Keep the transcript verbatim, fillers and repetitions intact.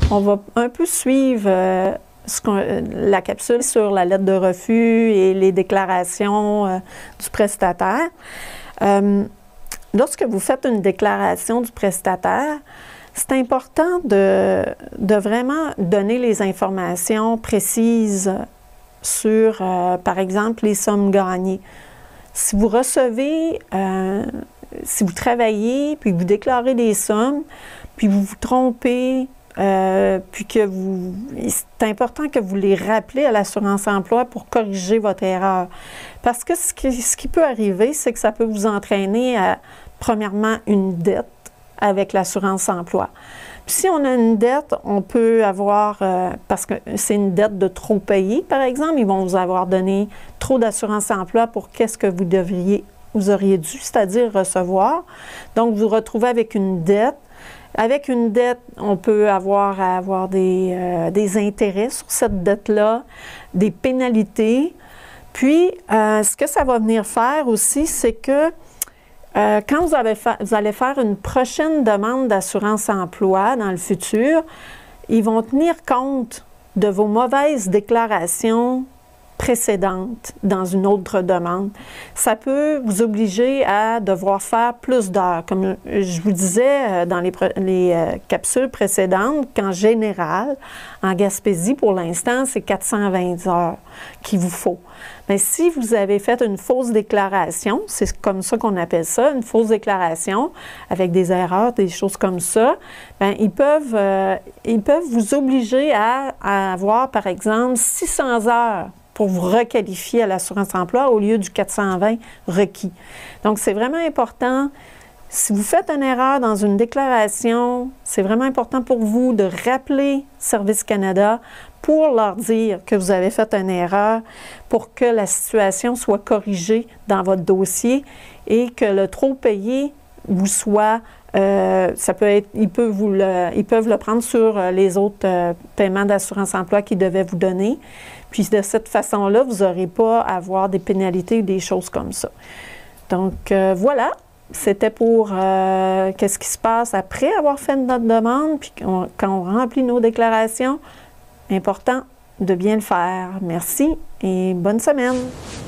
On va un peu suivre euh, ce qu'on, la capsule sur la lettre de refus et les déclarations euh, du prestataire. Euh, lorsque vous faites une déclaration du prestataire, c'est important de, de vraiment donner les informations précises sur, euh, par exemple, les sommes gagnées. Si vous recevez, euh, si vous travaillez, puis vous déclarez des sommes, puis vous vous trompez, euh, puis que vous... C'est important que vous les rappelez à l'assurance-emploi pour corriger votre erreur. Parce que ce qui, ce qui peut arriver, c'est que ça peut vous entraîner à, premièrement, une dette avec l'assurance-emploi. Puis si on a une dette, on peut avoir, euh, parce que c'est une dette de trop payer, par exemple, ils vont vous avoir donné trop d'assurance-emploi pour qu'est-ce que vous devriez, vous auriez dû, c'est-à-dire recevoir. Donc, vous vous retrouvez avec une dette. Avec une dette, on peut avoir à avoir des, euh, des intérêts sur cette dette-là, des pénalités. Puis, euh, ce que ça va venir faire aussi, c'est que Euh, quand vous, avez fa- vous allez faire une prochaine demande d'assurance-emploi dans le futur, ils vont tenir compte de vos mauvaises déclarations précédentes dans une autre demande. Ça peut vous obliger à devoir faire plus d'heures. Comme je vous disais dans les, les euh, capsules précédentes, qu'en général, en Gaspésie, pour l'instant, c'est quatre cent vingt heures qu'il vous faut. Mais si vous avez fait une fausse déclaration, c'est comme ça qu'on appelle ça, une fausse déclaration, avec des erreurs, des choses comme ça, bien, ils peuvent, euh, ils peuvent vous obliger à, à avoir, par exemple, six cents heures pour vous requalifier à l'assurance-emploi au lieu du quatre cent vingt requis. Donc, c'est vraiment important. Si vous faites une erreur dans une déclaration, c'est vraiment important pour vous de rappeler Service Canada pour leur dire que vous avez fait une erreur pour que la situation soit corrigée dans votre dossier et que le trop payé vous soit, euh, ça peut être, ils peuvent, vous le, ils peuvent le prendre sur les autres euh, paiements d'assurance-emploi qu'ils devaient vous donner. Puis de cette façon-là, vous n'aurez pas à avoir des pénalités ou des choses comme ça. Donc euh, voilà. C'était pour euh, qu'est-ce qui se passe après avoir fait notre demande, puis on, quand on remplit nos déclarations. Important de bien le faire. Merci et bonne semaine.